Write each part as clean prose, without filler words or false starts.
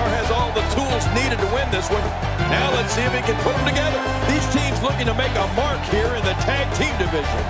has all the tools needed to win this one. Now let's see if he can put them together. These teams looking to make a mark here in the tag team division.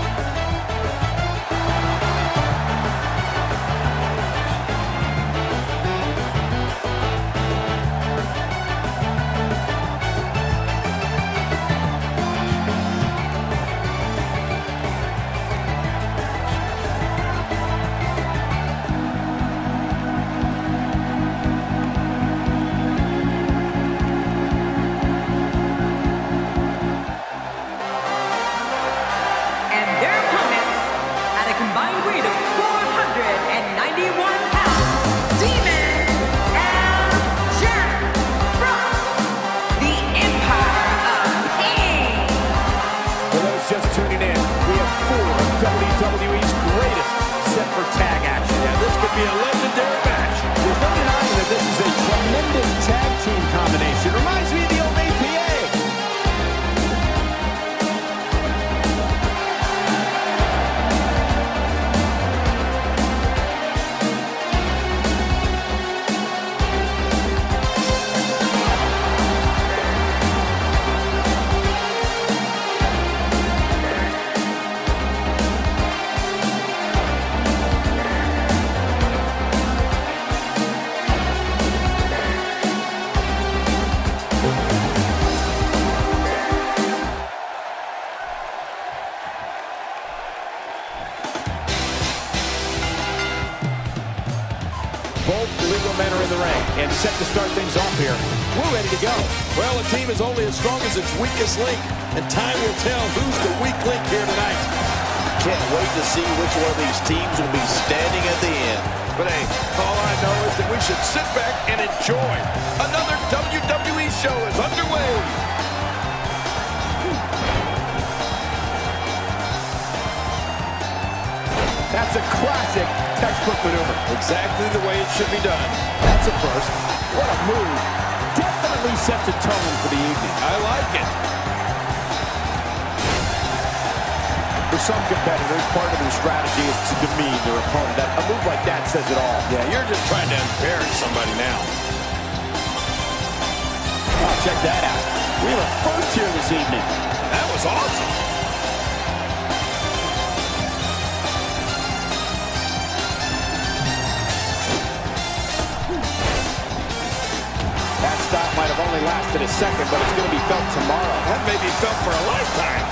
WWE's greatest set for tag action. Yeah, this could be a legendary match. There's no denying that this is a tremendous tag team combination. Reminds me of the old APA. Both legal men are in the ring and set to start things off here. We're ready to go. Well, a team is only as strong as its weakest link, and time will tell who's the weak link here tonight. Can't wait to see which one of these teams will be standing at the end. But hey, all I know is that we should sit back and enjoy. Another WWE show is underway. That's a classic textbook maneuver. Exactly the way it should be done. That's a first. What a move. Definitely sets a tone for the evening. I like it. For some competitors, part of their strategy is to demean their opponent. A move like that says it all. Yeah, you're just trying to embarrass somebody now. Oh, check that out. We have a first here this evening. That was awesome. That stop might have only lasted a second, but it's going to be felt tomorrow. That may be felt for a lifetime.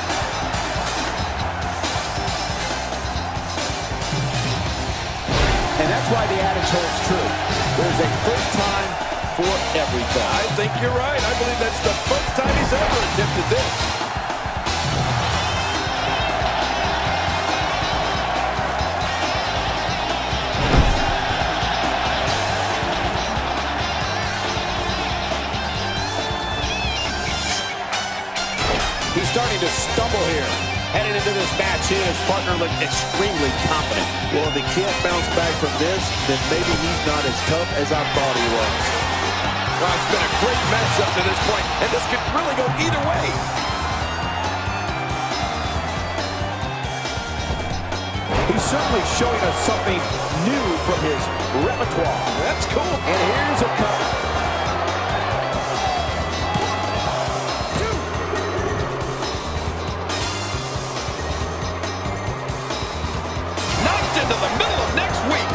And that's why the adage holds true. There's a first time for everything. I think you're right. I believe that's the first time he's ever attempted this. He's starting to stumble here. Heading into this match, he and his partner look extremely confident. Well, if he can't bounce back from this, then maybe he's not as tough as I thought he was. Well, it's been a great match up to this point, and this could really go either way. He's certainly showing us something new from his repertoire. That's cool. And here's a cover. Into the middle of next week.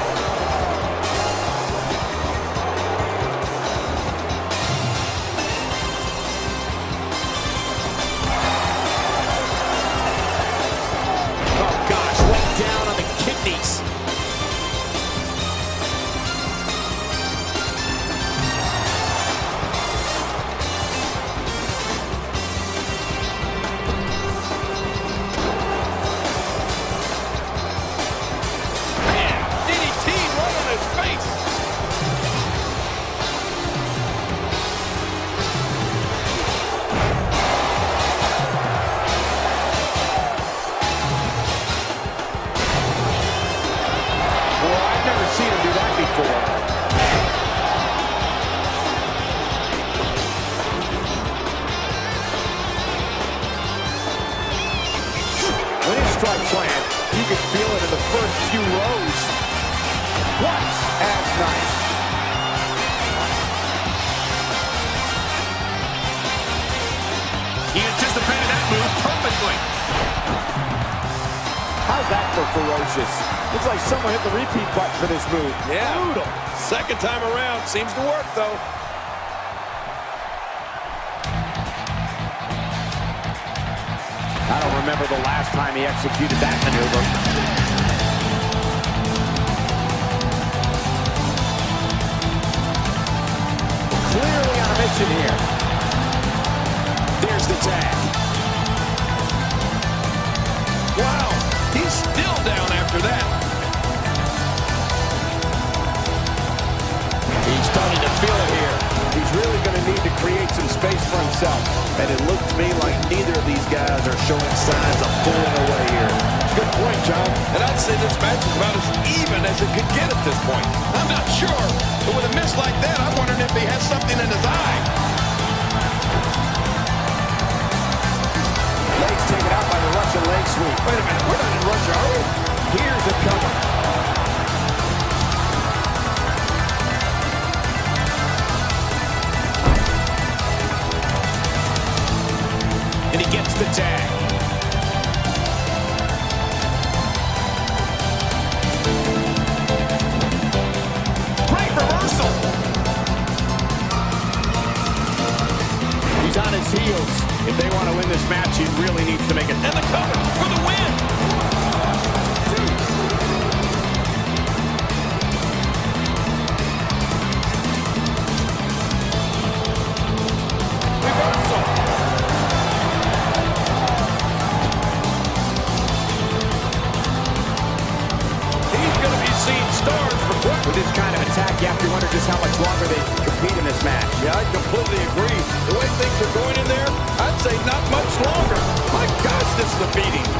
Oh gosh, went down on the kidneys. When his strikes land, you can feel it in the first few rows. Once as nice. point. How's that for ferocious? Looks like someone hit the repeat button for this move. Yeah. Brutal. Second time around. Seems to work, though. I don't remember the last time he executed that maneuver. Clearly on a mission here. There's the tag. Wow. He's still down after that. He's starting to feel it here. He's really going to need to create some space for himself. And it looked to me like neither of these guys are showing signs of pulling away here. Good point, John. And I'd say this match is about as even as it could get at this point. I'm not sure, but with a miss like that, I'm wondering if he has something in his eye. Legs taken out by the Russian leg sweep. Wait a minute, we're not in Russia, are we? Here's a cover. And he gets the tag. Great reversal. He's on his heels. If they want to win this match, he really needs to make it. And the cover for the win. Reversal. He's going to be seeing stars for quick. With this kind of attack, you have to wonder just how much longer they can compete in this match. Yeah, I completely agree. The way things are going in there, I'd say not much longer. My gosh, this is a beating.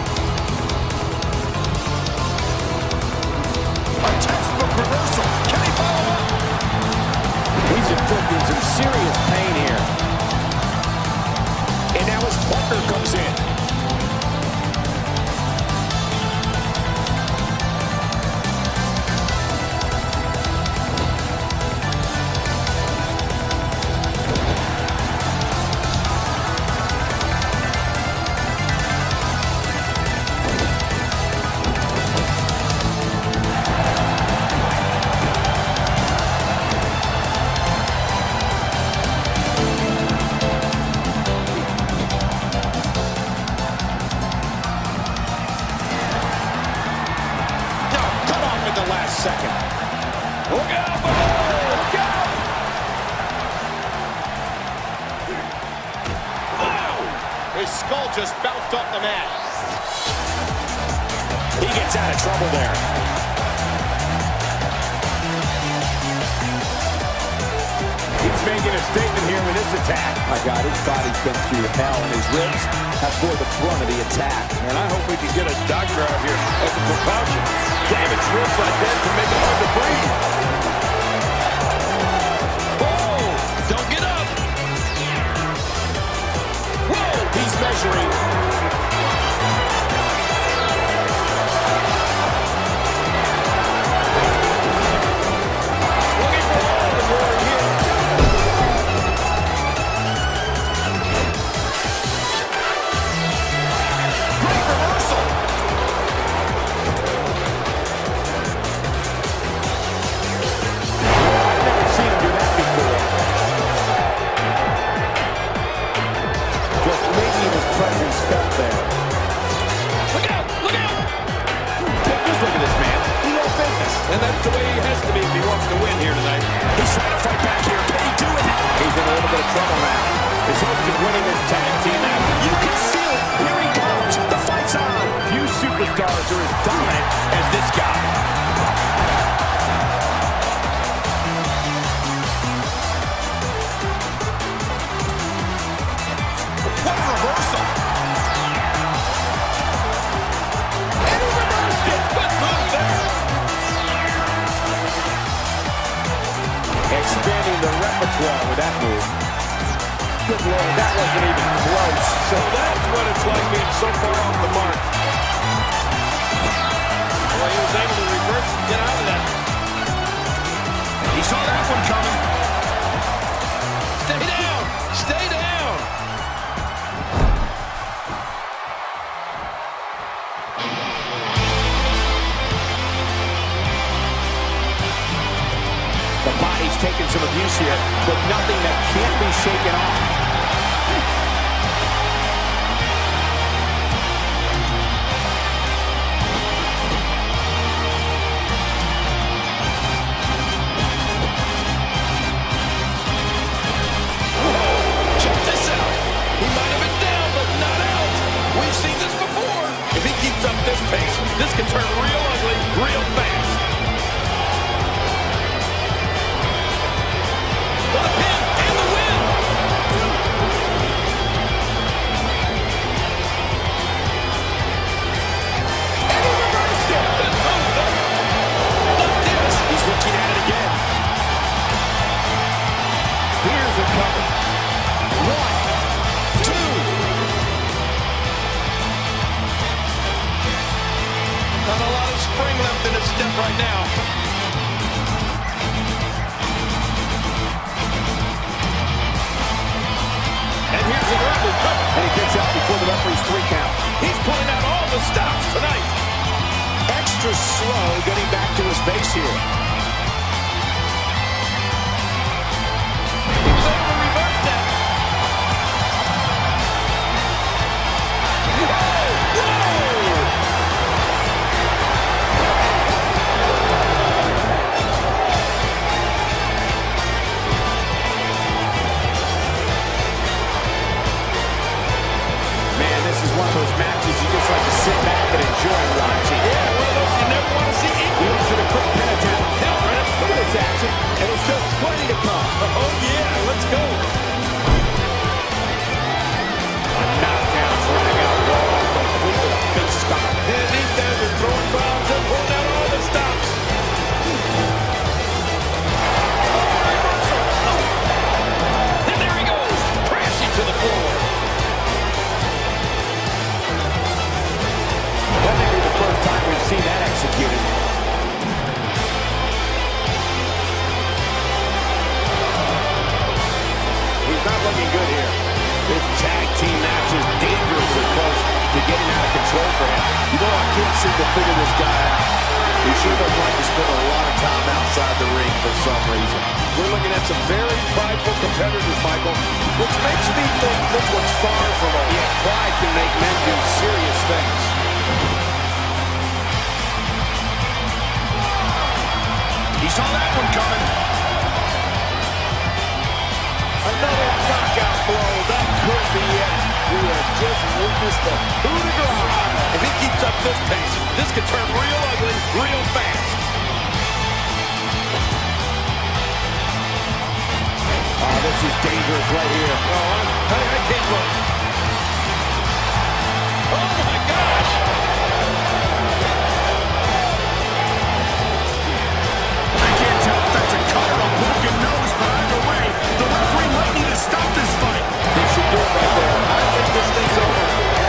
A textbook reversal. Can he follow up? He's inflicting some serious pain here. And now his partner comes in. Second. Look out, look out! Wow! His skull just bounced off the mat. He gets out of trouble there. He's making a statement here with this attack. My God, his body's been through hell, and his ribs have bore the brunt of the attack. And I hope we can get a doctor out here as a precaution. Damaged ribs like that can make it hard to breathe. Whoa! Don't get up! Whoa! He's measuring. Looking for all the glory here. Great reversal! I've never seen him do that before. Just making his presence felt there. Look out! Look out! Just look at this man. He knows business. And that's the way he has to be if he wants to win here tonight. He's trying to fight back here. Can he do it? He's in a little bit of trouble now. His hopes of winning this tag team match. You can feel it. Here he comes. The fight's on. Few superstars are as dominant as this guy. What a reversal! And he reversed it! Good move there! Expanding the repertoire with that move. Good Lord, that wasn't even close. So that's what it's like being so far off the mark. Well, he was able to reverse and get out of that. He saw that one coming. Stay down! Stay down! but nothing that can't be shaken off. This pace, this can turn real ugly real fast. For the pin and the win. And he reversed it. Look at this. He's looking at it again. Here's a cover. 1, 2. Not a lot of spring left in his step right now. And here's an early cover. And he gets out before the referee's 3 count. He's pulling out all the stops tonight. Extra slow getting back to his base here. He was able to reverse that. One of those matches you just like to sit back and enjoy watching. Yeah, one of those you never want to see equal. You should have put a pen down. Now, look at this action, and there's still plenty to come. Oh, yeah, let's go. A knockdown, throwing out Raw, complete with a big stop. And these guys are throwing bombs and pulling out all the stops. And there he goes, crashing to the floor. That may be the first time we've seen that executed. He's not looking good here. This tag team match is dangerously close to getting out of control for him. You know, I can't seem to figure this guy out. He sure doesn't like to spend a lot of time outside the ring for some reason. We're looking at some very prideful competitors, Michael, which makes me think this one's far from over. Yeah, pride can make men do serious things. He saw that one coming. Another knockout blow. That could be it. We have just witnessed the coup de grace. If he keeps up this pace, this could turn real ugly real fast. Oh, this is dangerous right here. Oh, I can't look. Oh, my gosh. I can't tell if that's a cut or a broken nose, but either way, the referee might need to stop this fight. He should do it right there. I think this thing's over.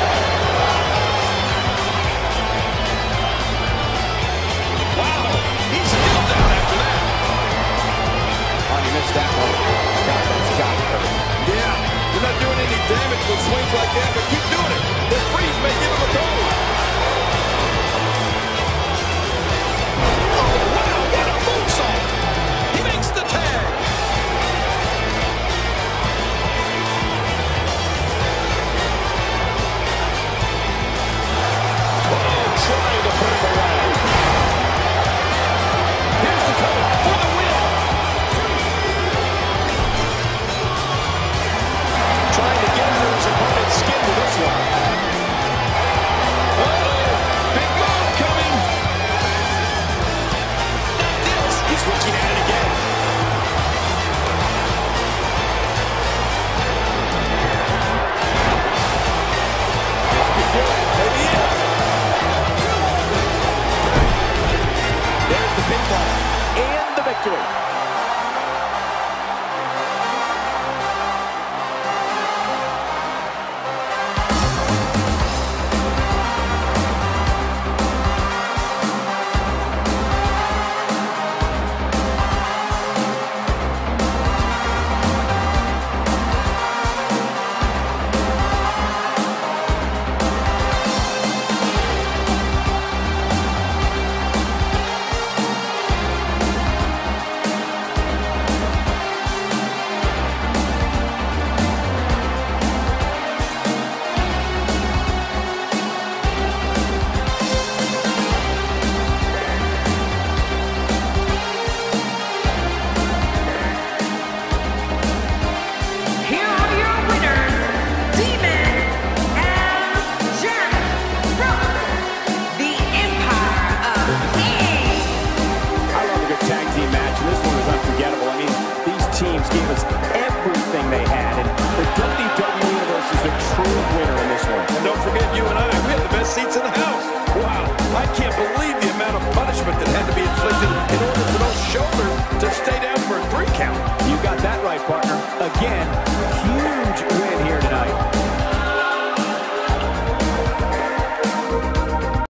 Wow, he's still down after that. Oh, you missed that one. God, that's got to hurt. Yeah, you're not doing any damage with swings like that, but keep doing it. The freeze may give him seats in the house. Wow, I can't believe